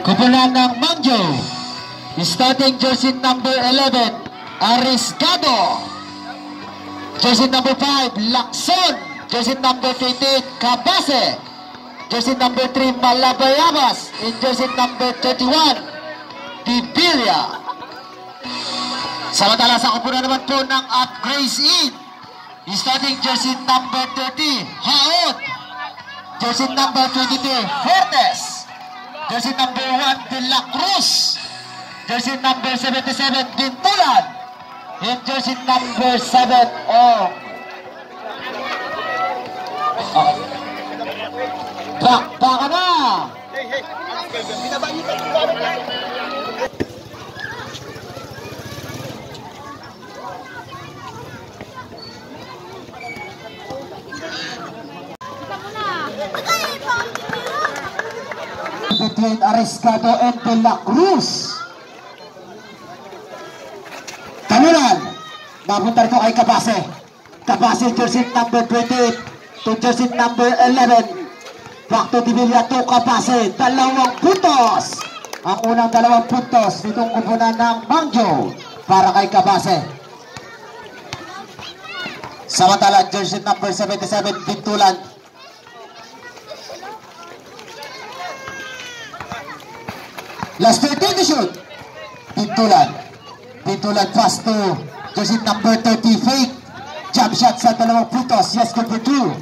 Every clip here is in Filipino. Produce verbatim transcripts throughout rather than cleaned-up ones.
Kupunan ng Mangjo, starting jersey number eleven, Ariscado. Jersey number five, Lacson. Jersey number fifteen, Cabase. Jersey number three, Malabayabas. In jersey number thirty-one, Bibilia. Samantala sa kupunan naman po ng Upgrades In, starting jersey number thirty, Haot. Jersey number twenty-two, Fortes. Jersey number one, De La Cruz. Jersey number seventy-seven, Bintulan. And jersey number seven, oh. Oh. Back, back na. Hey, hey. Binabanyi ka. Between Ariscado and De La Cruz. Kamulan, mapunta rito kay Cabase. Cabase, jersey number twenty-eight to jersey number eleven. Back to Bibilia to Cabase. Dalawang puntos. Ang unang dalawang puntos nitong kupunan ng Mangjo para kay Cabase. Samantala, jersey number seventy-seven, Bintulan. Last thirteen to shoot. Bintulan. Bintulan fast to jersey number thirty, Fake. Jump shot sa dalawang puntos. Yes, good for two.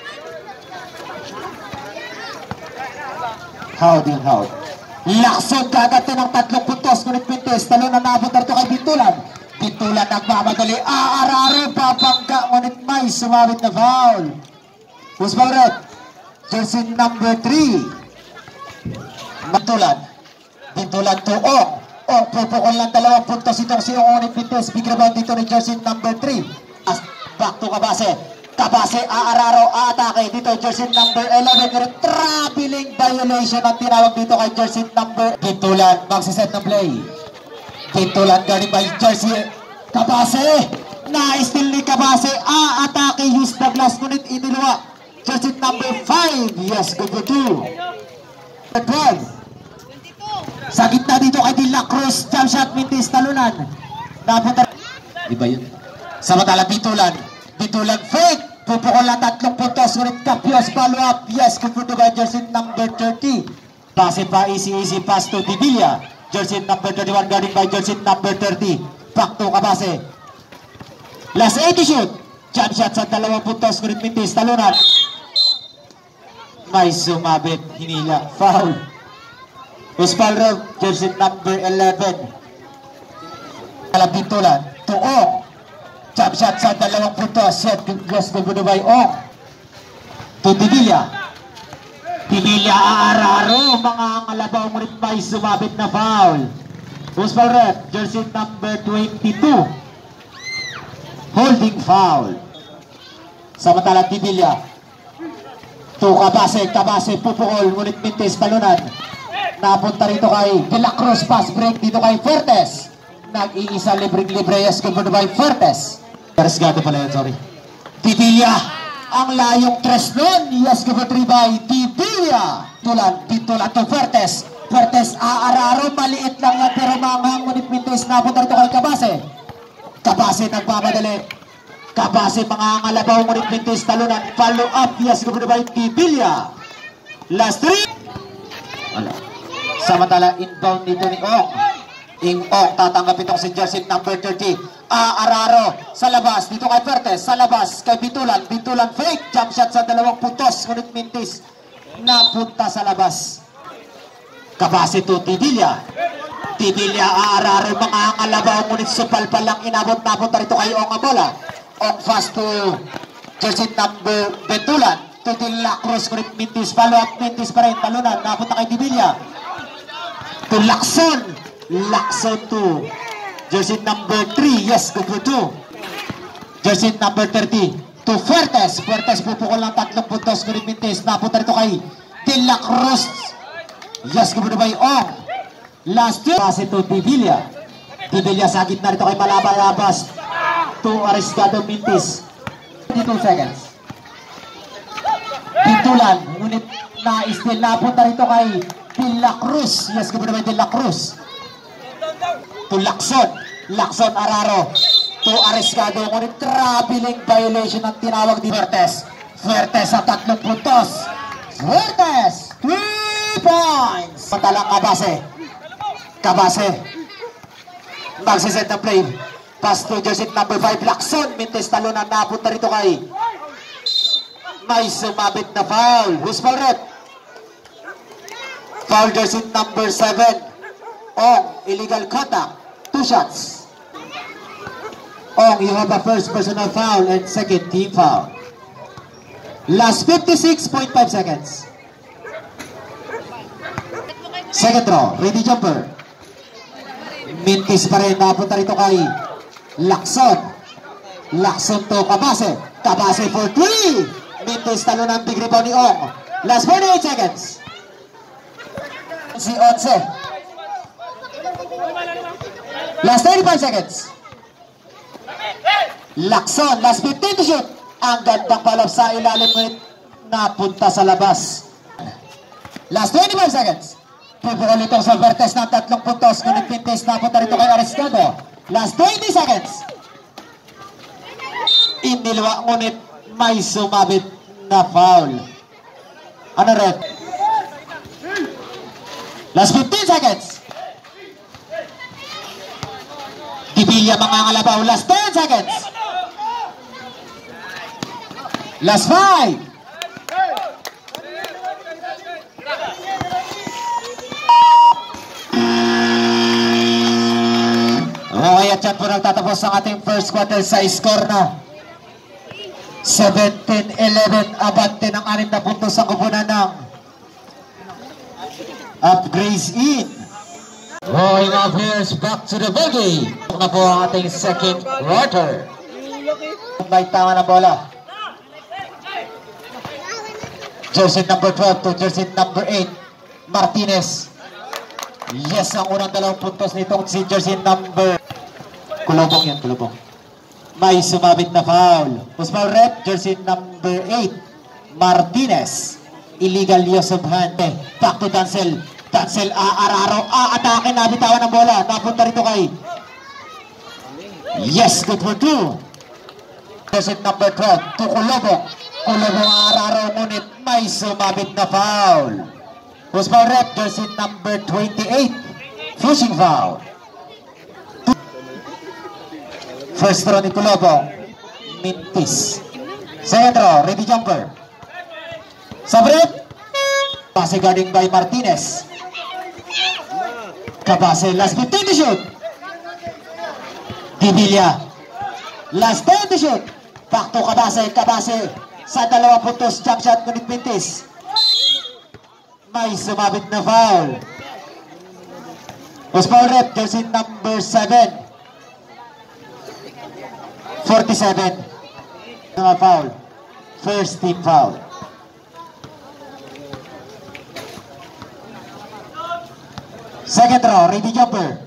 Howdy, howdy. Lacson kagad ng tatlong puntos. Ngunit Pintes, talo na naabot na ito kay Bintulan. Bintulan nagmamadali. Aararo, papangga. Ngunit may sumabit na foul. Who's foul red? Jersey number three. Bintulan. Bintulan to Ong. Ong, pupukol ng dalawang puntos itong si Ong ni Pintes. Big rebound dito ni jersey number three. Back to Cabase. Cabase, aararo, aatake dito jersey number eleven. Pero traveling violation ang tinawag dito kay jersey number. Bintulan, magsiset ng play. Bintulan galing by jersey Cabase. Na-steal ni Cabase, aatake, use the glass. Ngunit iniluwa jersey number five. Yes, good for two. twelve. Sa gitna dito kay De La Cruz, jump shot, Mintis, talunan. Napunta. Di ba yun? Samantala, Bintulan. Bintulan, fake. Pupukol na tatlong puntos. Ngunit Capios, follow up. Yes, good for the jersey number thirty. Pase pa, easy, easy pass to Bibilia. Jersey number thirty-one, guarding by jersey number thirty. Back to Cabase. Last eight to shoot. Jump shot sa dalawang puntos. Ngunit Mintis, talunan. May sumabit. Hinila. Foul. Uspalro, jersey number eleven. Bintulan, to Ong. Jump shot sa dalawang puntos. Set, yes, good by Ong. To Bibilia. Bibilia, aararo. Mga ngalabaw, ngunit may sumabit na foul. Uspalro, jersey number twenty-two. Holding foul. Samantala, Bibilia. To Cabase, Cabase, pupukol, ngunit Mintis, talunan. Napunta rito kay De La Cruz, pass break dito kay Fortes. Nag-iisa libreng-libre, yes, covered by Fortes. Ariscado pala yun, sorry. Bibilia, ang layong tres nun. Yes, covered by Bibilia. Tulan, Bintulan to Fortes. Fortes, aararo, maliit lang yan, pero manghang, ngunit Mintis, napunta rito kay Cabase. Cabase, nagmamadali. Cabase, mga ngalabaw, ngunit Mintis, talunan. Follow up, yes, covered by Bibilia. Last three. Wala. Samantala, inbound dito ni Ong. Ing Ong, tatanggap itong si jersey number thirty. Aararo, sa labas, dito kay Fortes, sa labas, kay Bintulan. Bintulan fake, jump shot sa dalawang puntos. Ngunit Mintis, napunta sa labas. Cabase to Bibilia. Bibilia, aararo, mga ngalabaw. Ngunit supal pa lang, inabot, napunta rito kay Ong ang bola. Ong fast to jersey number Bintulan. To De La Cruz, ngunit Mintis, follow up, Mintis pa rin, talunan. Napunta kay Bibilia. To Lacson. Lacson to jersey number three. Yes, good for two. Jersey number thirty. To Fortes. Fortes pupukol ng tatlong puntos. Ngunit Mintis, napunta rito kay De La Cruz. Yes, good for by Ong. Last two. Pase to Bibilia. Bibilia sa gitna rito kay Malabayabas. To Ariscado, Mintis. twenty-two seconds. Bintulan. Ngunit na-steal, napunta rito kay De La Cruz. Yes, good naman De La Cruz. To Lacson. Lacson Araro. To Ariscado. Ngunit traveling violation ang tinawag di Fuertes. Fuertes sa tatlong puntos. Fuertes. three points. Matalang Cabase. Cabase. Magsiset na play. Pass to jersey number five. Lacson. Mintes talunan. Napunta rito kay. May sumabit na foul. Who's foul red? Foul jersey number seven. Ong, illegal contact. Two shots. Ong, you have a first personal foul and second team foul. Last fifty-six point five seconds. Second draw. Ready jumper. Mintis pa rin. Napunta rito kay Lacson. Lacson to Cabase. Cabase for three. Mintis talo ng big rebound ni Ong. Last forty-eight seconds. Si Once. Last thirty-five seconds. Lacson. Last fifteen to shoot. Ang gandang palap sa ilalim ngunit napunta sa labas. Last twenty-five seconds. Pupukol ito sa Fuertes ng tatlong puntos. Ngunit Mintis napunta rito kay Ariscado. Last twenty seconds. Inilwa ngunit may sumabit na foul. Ano red? Last fifteen seconds. Dibilya mga ngalabaw. Last ten seconds. Last five. Okay, at yan po nagtatapos ang ating first quarter sa score na seventeen eleven. Abante ng anim na puntos sa kupunan ng Upgrades in. Rolling our players back to the bogey. Ito na po ang ating second quarter. May tama ng bola. Jersey number twelve to jersey number eight. Martinez. Yes, ang unang dalawang puntos nitong si jersey number Kulobong yan, Kulobong. May sumabit na foul. Who's foul rep? Jersey number eight. Martinez. Illegal use of hand. Back to Dancel. Dancel, Araro. A-atake, nabitawan ng bola. Napunta rito kay. Yes, good for two. Jersey number twelve. To Kulobong. Kulobong, Araro. Ngunit may sumabit na foul. Who's foul rep? Jersey number twenty-eight. Fishing foul. First throw ni Kulobong. Mintis. Second throw, ready jumper. Sabret. Pase guarding by Martinez. Cabase, last fifteen to shoot. Dibilya. Last ten to shoot. Back to Cabase. Cabase sa dalawang puntos. Jump shot ngunit Mintis. May sumabit na foul. Was foul rep, jersey number seven. forty-seven. Mga foul. First team foul. Second row, ready jumper.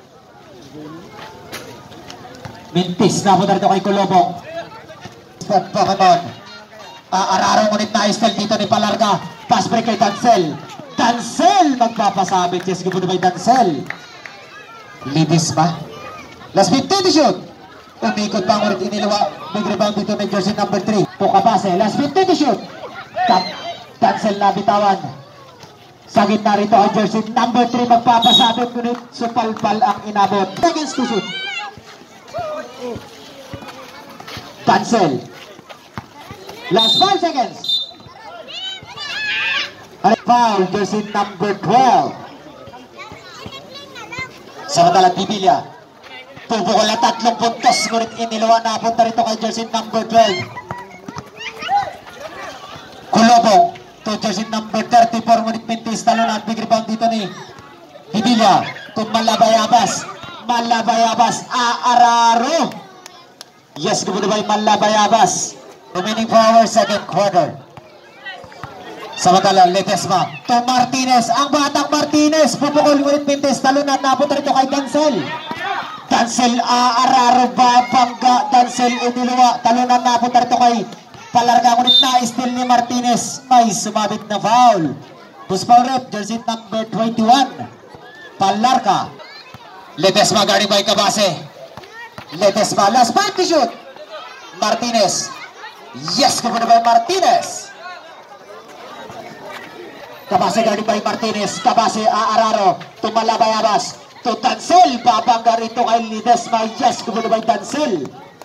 Mintis, napunta rito kay Kulobong. Spot Pokemon. Araro ngunit na-style dito ni Palarga. Pass break kay Dancel. Dancel magpapasabit. Yes, good by Dancel. Lidis ba? Last fifteen to shoot. Umikot pa ngunit inilawa. Big rebound dito ni jersey number three. Pukabase. Last fifteen to shoot. Dancel na bitawan. Sa gitna rito ang jersey number three magpapasabit ngunit supalpal ang inabot. Seconds to shoot. Dancel. Last five seconds. Foul, jersey number twelve. Samantala Dibilya. Pupukol na tatlong puntos. Ngunit inilawan na punta rito kay jersey number twelve. Kulobong. To jersey number thirty-four. Ngunit Mintis talo na. Big rebound dito ni Dibilya. To Malabayabas. Malabayabas. Araro. Yes, goodbye Malabayabas. Remaining for our second quarter. Samantala, Ledesma to Martinez. Ang batang Martinez. Pupukol ngunit Mintis. Talunan. Napunta rito kay Dancel. Dancel, Araro ba? Bangga. Dancel, iniluwa. Talunan. Napunta rito kay Palarga. Ngunit na-steal ni Martinez. May sumabit na foul. Puspal rep, jersey number twenty-one. Palarca. Ledesma guarded by Cabase. Ledesma, last point to shoot. Martinez. Yes, kepada by Martinez. Cabase guarded by Martinez. Cabase Aararo. Tumalabayabas. To Dancel. Babangga rito kay Ledesma. Yes, kepada by Dancel.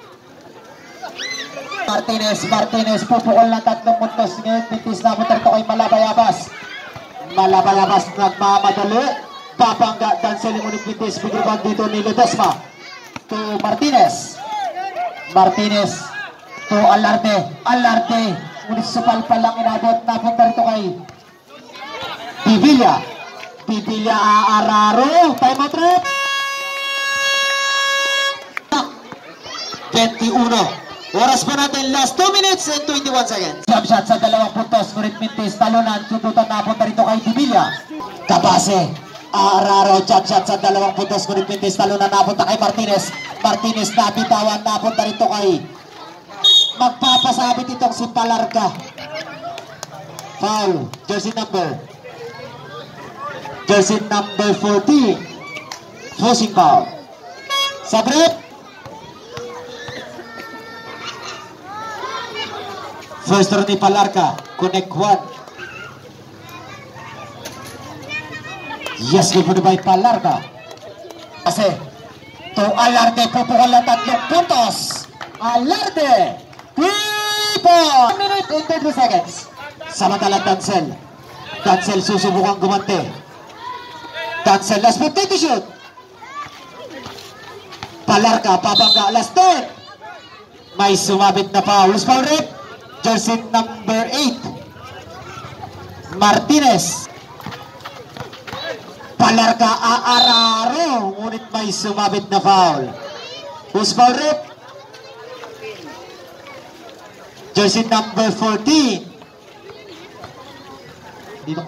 Martinez. Martinez. Pupukol ng tatlong puntos. Ngayon, pintis na punta rito kay Malabayabas. Malabayabas nagmamadali. Babangga Dancel yung unipintis. Bigriban dito ni Ledesma. To Martinez. Martinez. To Alarde. Alarde. Municipal pa lang inabot. Napunta rito kay Bibilla. Bibilla Aararo. Time out rep. twenty-one. Oras pa natin. Last two minutes and twenty-one seconds. Jump shot sa dalawang puntos. Ngunit mintis. Talunan. Sundutan napunta rito kay Bibilla. Cabase. Aararo. Jump shot sa dalawang puntos. Ngunit mintis. Talunan napunta kay Martinez. Martinez nabitawan. Napunta rito kay magpapasabit itong si Palarca. Foul. Jersey number. Jersey number fourteen. Forcing foul. Sa break. First throw ni Palarca. Connect one. Yes, good by Palarca. Kasi to Alarde. Pupukol na tatlong puntos. Alarde. Three-point. one minute and thirty seconds. Samantala Dancel. Dancel susubukang gumante. Dancel last fifteen to shoot. Palarca. Babangga last ten. May sumabit na foul. Foul rate. Jersey number eight. Martinez. Palarca Aararo. Ngunit may sumabit na foul. Who's foul rep? Jersey number fourteen. Dito.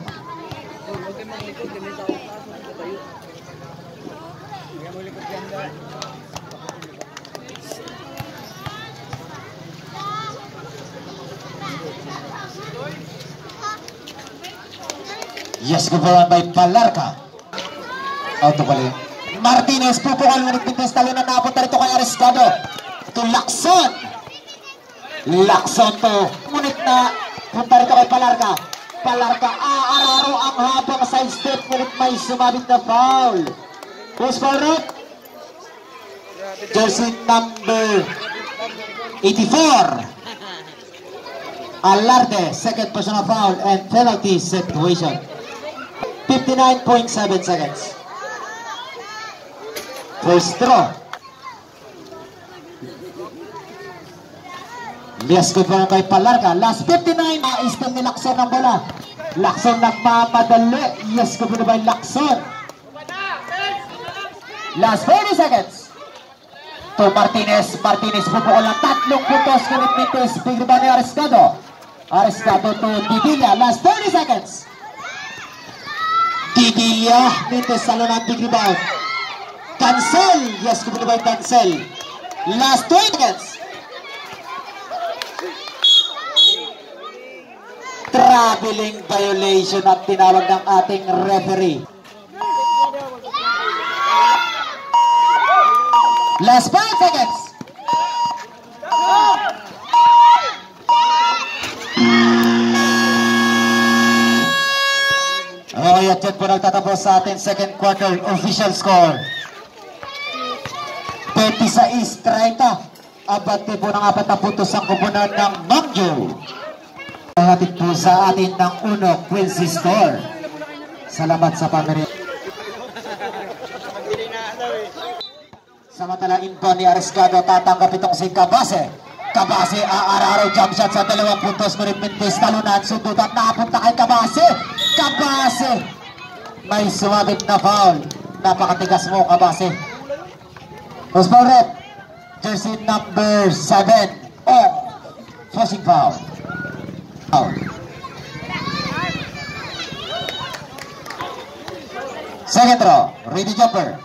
Yes, gumawa by Palarca. Auto pala. Martinez, pupukal ngunit pintis talunan na napunta rito kay Ariscado. To Lacson. Lacson to. Ngunit na punta rito kay Palarca. Palarca, Aararo ang habang side step. Ngunit may sumabit na foul. Who's foul rep? Jersey number eighty-four. Alarde, second personal foul and penalty situation. fifty-nine point seven seconds. First throw. Yes, good one by Palarca. Last fifty-nine. Naistan ni Lacson ang bola. Lacson nagmamadali. Yes, good one by Lacson. Last forty seconds. To Martinez. Martinez pupukol ng tatlong puntos. Ngunit mintis. Big rebound ni Ariscado. Ariscado to Bibilla. Last thirty seconds. Bibilla. Mintis salo ng big rebound. Dancel. Yes, good by Dancel. Last twenty seconds. Traveling violation at tinawag ng ating referee. Last five seconds. Okay, at yan po nagtatapos sa ating second quarter official score. twenty-six thirty. Abante po ng apat na puntos ang kupunan ng Mangjo. Hatid po sa atin ng Uno Quincy Store. Salamat sa pamilya. Samantala info ni Ariscado, tatanggap itong si Cabase. Cabase, Aararo, jump shot sa dalawang puntos. Ngunit mintis, talunan, sundutan, napunta kay Cabase. Cabase, may sumabit na foul. Napakatigas mo, Cabase. Who's foul rep? Jersey number seven. Oh, forcing foul. Foul. Second throw, ready jumper.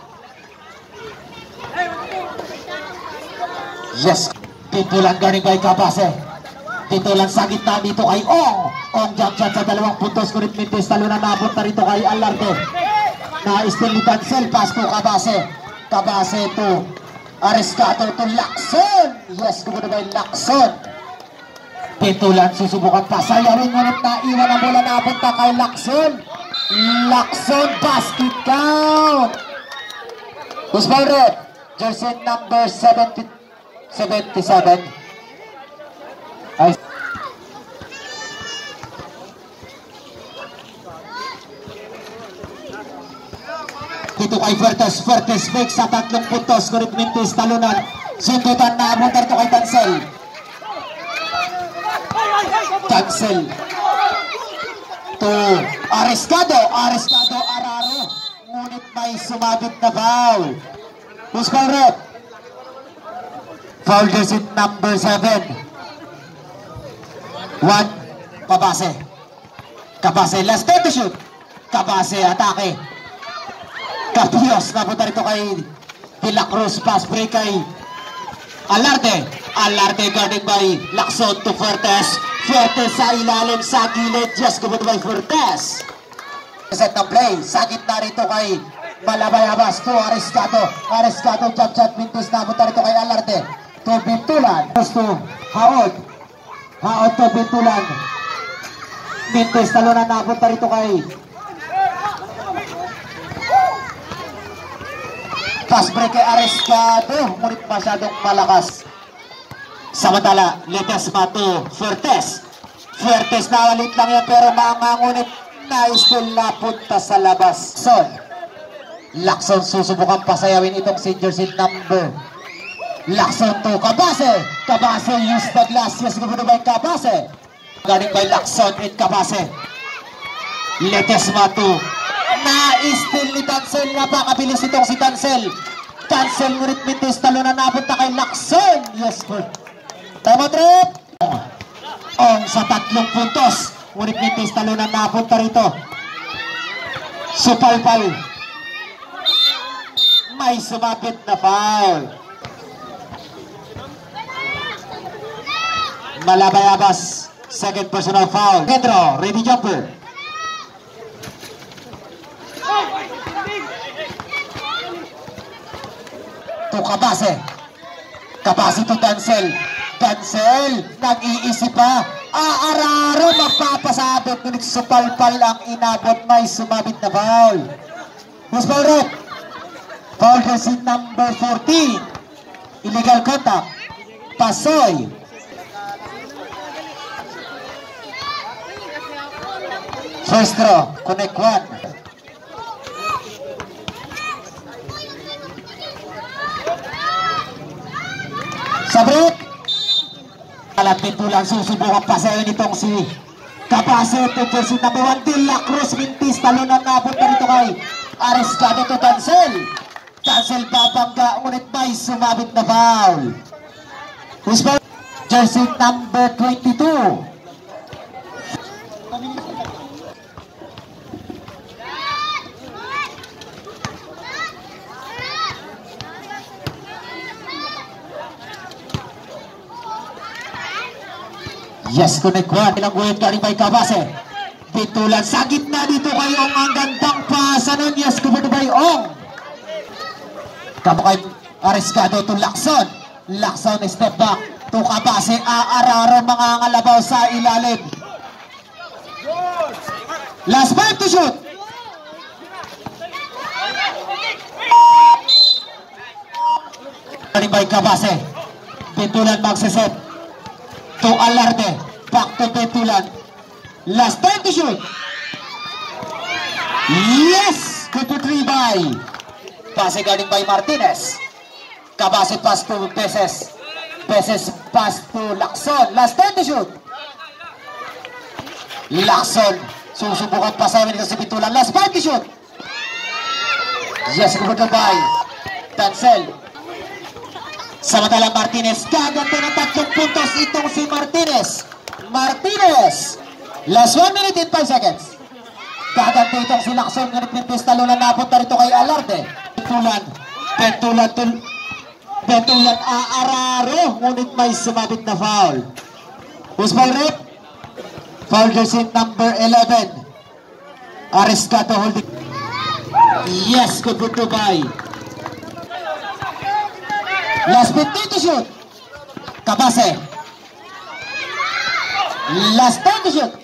Yes, titulan galing kay Cabase. Titulan sa gitna dito kay Ong. Ong jump shot sa dalawang puntos. Ngunit Mintis talunan nabot na rito kay Alarde. Na-steal ni Cancel. Pass to Cabase. Cabase to Ariscado to Lacson. Yes, kumuna ba yung Lacson? Pitulan, susubukan pa. Sayawin, ngunit naiwan ang bola napunta kay Lacson. Lacson, basket count. Who's ball red? Jersey number seventy, seventy-seven. Ay. Dito kay Fuertes. Fuertes makes sa tatlong puntos. Ngunit Mintis talunan. Sundutan na abutan ito kay Cancel. Cancel to Ariscado. Ariscado Araro. Ngunit may sumabit na foul. Who's foul red? Foul jersey number seven. One. Cabase. Cabase. Last time to shoot. Cabase. Atake. Capios. Napunta rito kay De La Cruz. Pass break kay Alarde. Alarde guarded by Lacson to Fuertes. Fuertes sa ilalim sa gilid. Just guarded by Fuertes. Set na play. Sa gitna rito kay Malabayabas to Ariscado. Ariscado jump shot. Mintis napunta rito kay Alarde. To Bintulan. To Haod. Haod to Bintulan. Mintis talunan napunta rito kay pass break kay Ariscado. Ngunit masyadong malakas. Samantala, Ledesma to Fuertes. Fuertes na walit lang yan pero maangunit na still napunta sa labas. Son. Lacson susubukan pasayawin itong si jersey number. Lacson to Cabase. Cabase use the glass. Yes, gusto ba yung Cabase? Guarding by Lacson and Cabase. Ledesma to na-steal ni Cancel. Napakabilis itong si Cancel. Cancel ngunit Mintis talunan napunta kay Lacson. Yes, sir. Tama trip. Ong sa tatlong puntos. Ngunit Mintis talunan napunta rito. Supalpal. May sumapit na foul. Malabayabas. Second personal foul. Pedro, ready jumper. To Cabase. Cabase to Cancel. Cancel. Nag-iisip pa. Aararo magpapasabot. Ngunit supalpal ang inabot. May sumabit na foul. Who's foul red? Foul jersey number fourteen. Illegal contact. Pasoy. First draw. Connect one. Sabrit. Alam Pintulan susubukan pasayan itong si Cabase to jersey number one. De La Cruz. Mintis talunan napunta dito kay Ariscado to Cancel. Cancel babangga. Ngunit may sumabit na foul. Who's foul? Jersey number twenty-two. Yes, connect one. Ilang guhit galing by Cabase. Pintulan sa gitna dito kay Ong. Ang gandang pasa nun. Yes, covered by Ong. Kapo kay Ariscado to Lacson. Lacson step back to Cabase. Aararo mga ngalabaw sa ilalim. Last five to shoot. Galing by Cabase. Pintulan magsiset to Alarde. Back to Pintulan. Last time to shoot. Yes! Good to three by. Pass galing by Martinez. Cabase pass to Peses. Peses pass to Lacson. Last time to shoot. Lacson. Susubukan pasawin ito si Pintulan. Last time to shoot. Yes, good by Cancel. Samantalang Martinez, gaganto ng tatlong puntos itong si Martinez. Martinez, last one minute and five seconds. Gaganto itong si Lacson, ngunit Mintis talunan napunta rito kay Alarde. Pentulan, Pentulan, Pentulan, Aararo, ngunit may sumabit na foul. Who's foul rep? Foul jersey number eleven. Ariscato holding. Yes, good for Dubai. Last fifteen to shoot. Kabase. Last ten to shoot.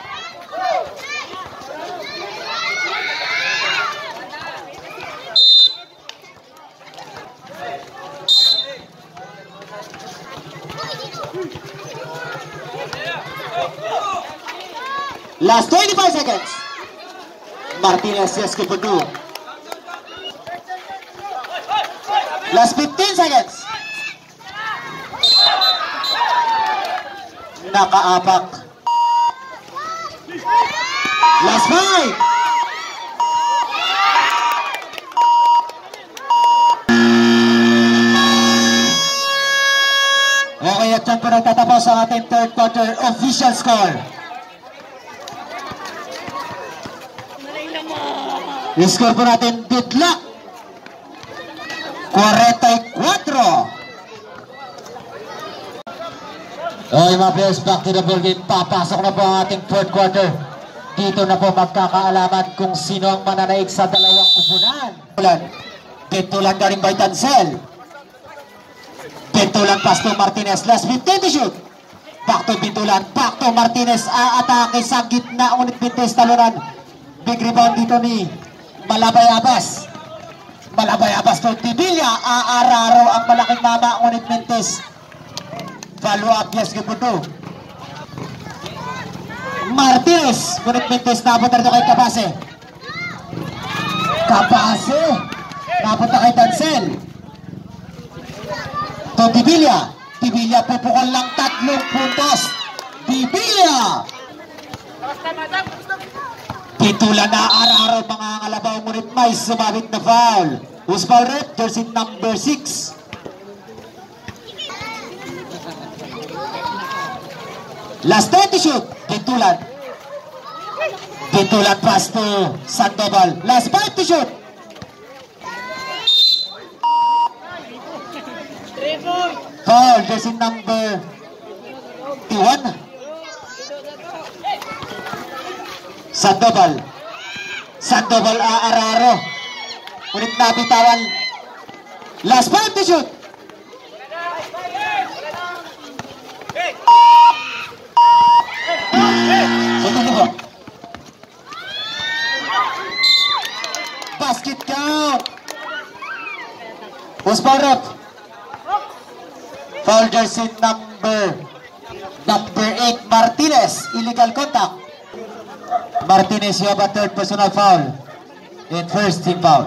Last twenty-five seconds. Martinez, yes, good for two. Last fifteen seconds. Nakaapak. Last five. Okay, at dyan po nagtatapos ang ating third quarter official score. Yung score po natin, Didlak forty-four. Okay mga players, back to the ball game. Papasok na po ang ating fourth quarter. Dito na po magkakaalaman kung sino ang mananaig sa dalawang kupunan. Pintulan galing by Tansel. Pintulan pass to Martinez. Last fifteen to shoot. Back to Pintulan. Back to Martinez. Aatake sa gitna. Ngunit Pintes talunan. Big rebound dito ni Malabay Abbas. Malabay Abbas to Tibilla. Aararo ang malaking mama. Ngunit Pintes. Follow up, yes, good po to. Martinez. Ngunit Pintes napunta rito kay Kabase. Kabase. Napunta kay Tansel. To Tibilla. Tibilla pupukol lang tatlong puntos. Tibilla. Pintulan na araw-araw mga kalabaw, ngunit may sumabit na foul. Who's foul rep? Jersey number six. Last ten to shoot. Pintulan. Pintulan pass to Sandoval. Last five to shoot. Foul, jersey number one. Sandoval. Sandoval Aararo. Ulit nabitawan. Last five to shoot. Basket count. Who's foul rep? Foul jersey number number eight Martinez. Illegal contact. Martinez, you have a third personal foul. And first team foul.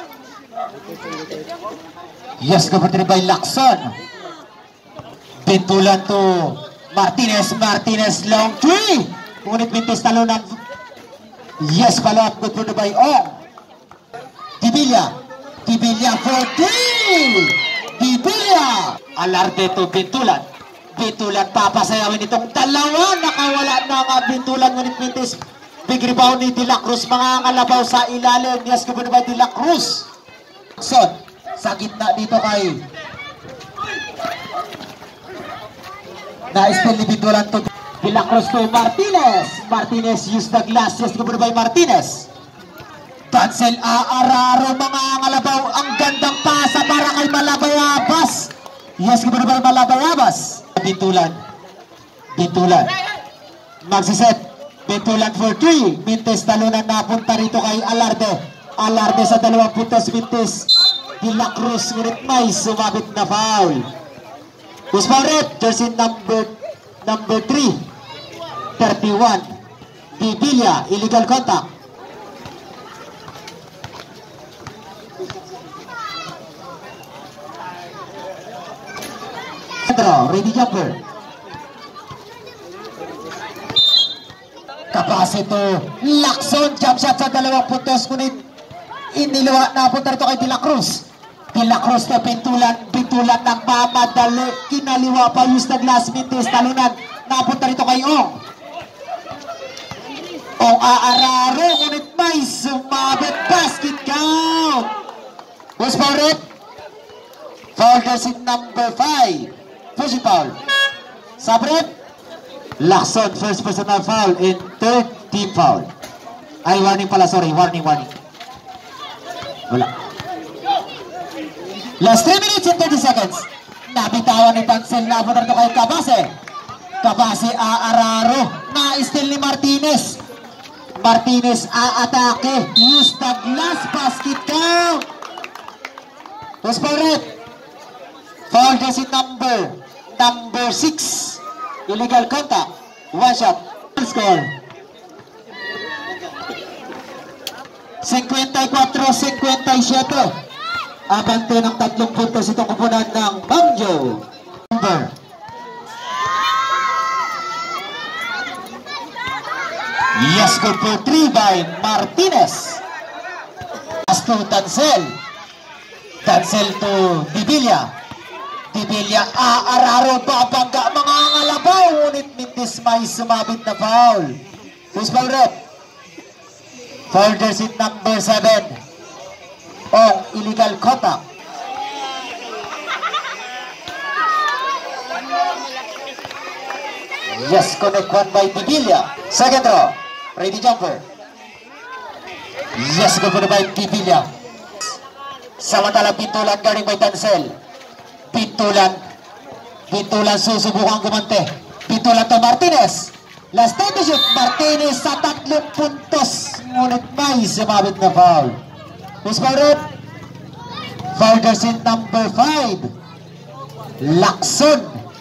Yes, covered by Lacson. Pintulan to Martinez. Martinez long three. Ngunit Pintes talunan. Yes, follow up. Good for by Ong. Tibilla. Tibilla for three. Tibilla. Alarde to Pintulan. Pintulan papasayawin itong dalawa. Nakawala na nga Pintulan. Ngunit Pintes. Big rebound ni De La Cruz. Mga kalabaw sa ilalim. Yes, good by De La Cruz. Son. Sa gitna dito kay na-spell ni Pintulan to De La Cruz to Martinez. Martinez use the glass. Yes, good by Martinez. Tansel Aararo mga kalabaw. Ang gandang pasa para kay Malabay Abbas. Yes, good by Malabay Abbas. Pintulan. Pintulan. Magsiset. Pintulan for three. Mintes talunan napunta rito kay Alarde. Alarde sa dalawang puntos. Mintes. De La Cruz. Ngunit may sumabit na foul. Who's foul rep? Jersey number number three. thirty-one. Tibilla. Illegal contact. Ready jumper. Kabase to Lacson. Jump shot sa dalawang puntos. Ngunit iniluwa na punta rito kay De La Cruz. De La Cruz to Pintulan. Pintulan ng mamadali. Kinaliwa pa use the glass. Mintes talunan. Napunta rito kay Ong. Ong Aararo. Ngunit may sumabit. Basket count. Who's foul rep? Foul jersey number five. Push foul. Sabrep. Lacson, first personal foul and third team foul. Ay, warning pala, sorry. Warning, warning. Wala. Last three minutes and thirty seconds. Nabitawan ni Tansel. Napunta ito kay Cabase. Cabase aararo. Na-steal ni Martinez. Martinez aatake. Use the glass basket count. Tapos pa rin. Foul jersey number. Number six. Illegal contact. One shot. Score. fifty-four fifty-seven. Abante ng tatlong puntos itong kupunan ng Mangjo. Number. Yes, good for three by Martinez. Pass to Tansel. Tansel to Dibilia. Dibilia aararo babangga mga ngalabaw. Ngunit mintis may sumabit na foul. Who's foul rep? Foul jersey number seven. Oh, illegal contact. Yes, connect one by Dibilia. Second throw. Ready jumper. Yes, good for by Dibilia. Samantala pintulan galing by Tansel. Pintulan. Pintulan susubukan gumante. Pintulan to Martinez. Last time to shoot. Martinez sa tatlong puntos. Ngunit may sumabit na foul. Who's foul red? Foul jersey number five. Lacson.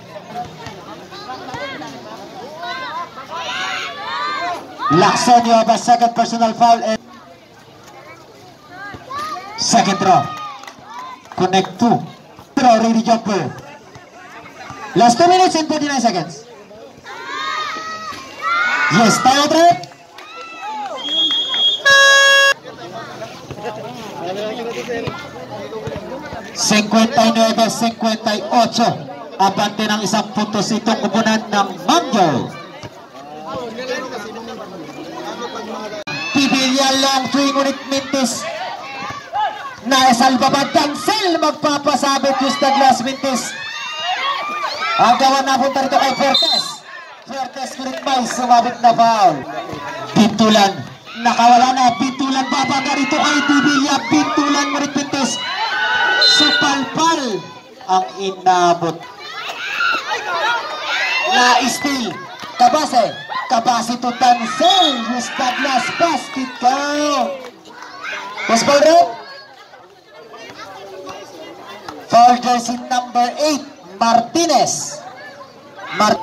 Lacson, you have a second personal foul and second throw. Connect two. Throw, ready jumper. Last two minutes and forty-nine seconds. Yes, tayo trap. fifty-nine fifty-eight. Abante ng isang puntos itong kupunan ng Mangjo. Dibilia long three, ngunit Mintis naisalba ba? Tansel magpapasabit. Use the glass, Mintis. Ang gawa na punta rito kay Fuertes. Fuertes ngunit may sumabit na foul. Pintulan, nakawala na. Pintulan babaga rito kay Dibilia. Pintulan ngunit Mintis sa palpal ang inabot. Na-steal Cabase. Cabase to Tansel. Use the glass basket count. Was foul red? Foul jersey number eight. Martinez. Mart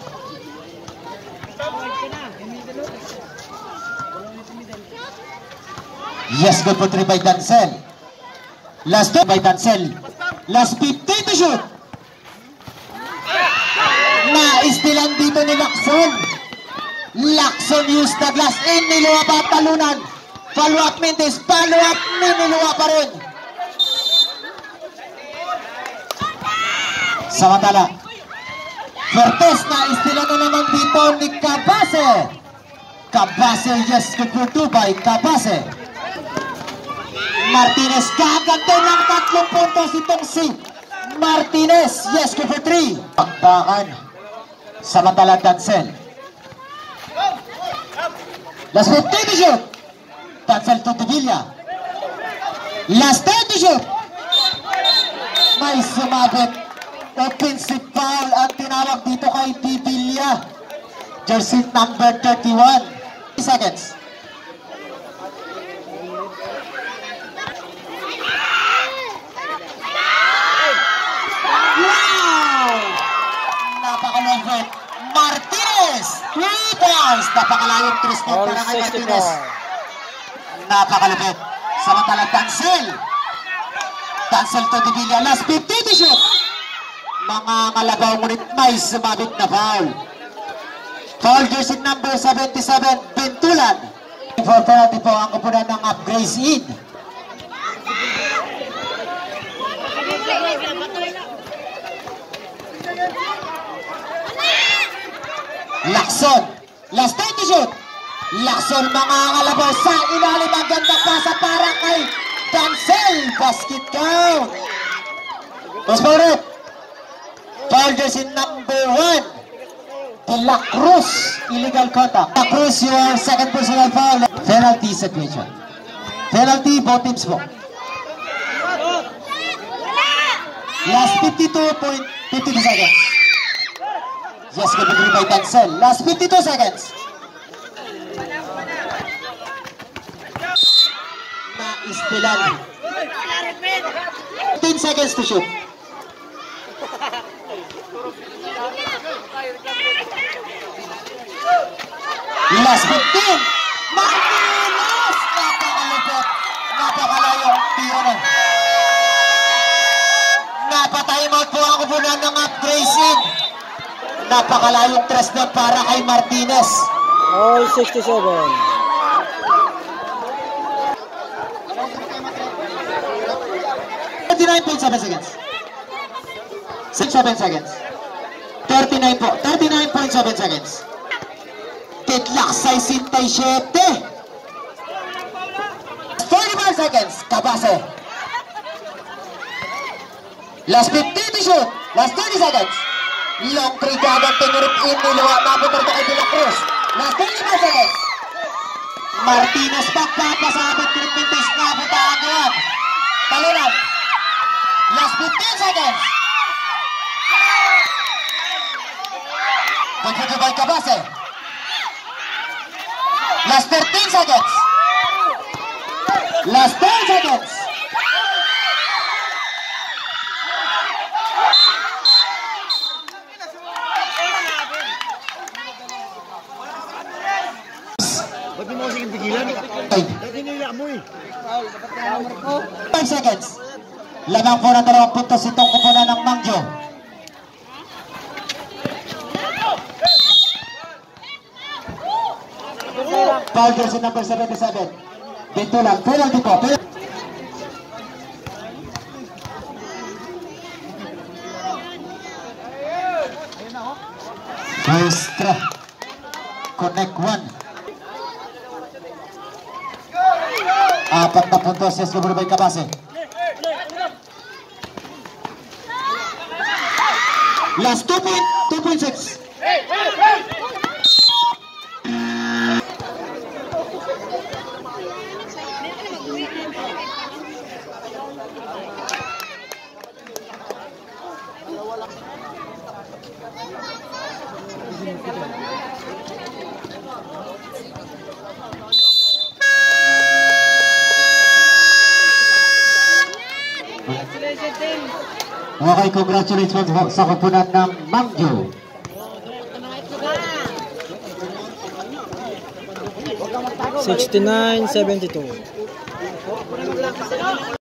Yes, good for three by Tansel. Last two by Tansel. Last fifteen to shoot. Na-istilan dito ni Lacson. Lacson use the glass. In niluwa ba talunan? Follow up Mintis. Follow up niluwa pa rin. Samantala Fuertes na-istilan na naman dito ni Cabase. Cabase, yes, good for two by Cabase. Martinez kaganda ng tatlong puntos itong si Martinez. Yes, good for three. Pakbakan. Samantala Tansel. Last fifteen to shoot. Tansel to Dibilia. Last ten to shoot. May sumabit. Offensive foul ang tinawag dito kay Dibilia. Jersey number thirty-one. Seconds. Napakalungkot. Martinez! Three points! Napakalayong tres point para kay Martinez. Napakalupit. Samantala Tansel. Tansel to Dibilia. Last fifty to shoot. Mga ngalabaw ngunit may sumabit na foul. Foul jersey number seventy-seven. Pintulan. For penalty po ang kupunan ng upgrade in. Lacson. Last time to shoot. Lacson, mga kalabaw sa ilalim. Ang ganda pasa para kay Tansel. Basket count. Mas favorite. Foul jersey number one. De La Cruz, illegal contact. De La Cruz, your second personal foul. Penalty situation. Penalty, both teams po. Last fifty-two point five two seconds. Yes, good degree by Tansel. Last fifty-two seconds. Na-ispilan. fifteen seconds to shoot. Last fifteen. Martinez! Napakalupot. Napakalayong tiyonan. Napatime-out po ang kupunan ng upgrazing. Napakalayong tres na para kay Martinez. All sixty-seven. thirty-nine point seven seconds. seven seconds. thirty-nine po. thirty-nine point seven seconds. Titlak sixty-seven. forty-five seconds. Kabase. Last fifteen to shoot. Last thirty seconds. Long three gagawin tinurip in niluwa. Napunta ito kay De La Cruz. Last twenty-five seconds. Martinez pagpapasabot. Pinipintis na punta agad. Talunan. Last fifteen seconds. Pagpapabay Kabase. Last thirteen seconds. Last ten seconds. Ba't di mo sige tigilan? Dati nila amoy. five seconds. Lamang po ng dalawang puntos itong kupunan ng Mangjo. Foul jersey number seventy-seven. Dito lang. Penalty po. First try. Connect one. Apat na puntos. Yes, gumulong by Kabase. Last two point, two point six. Okay, congratulations sa kupunan ng Mangjo. sixty-nine seventy-two.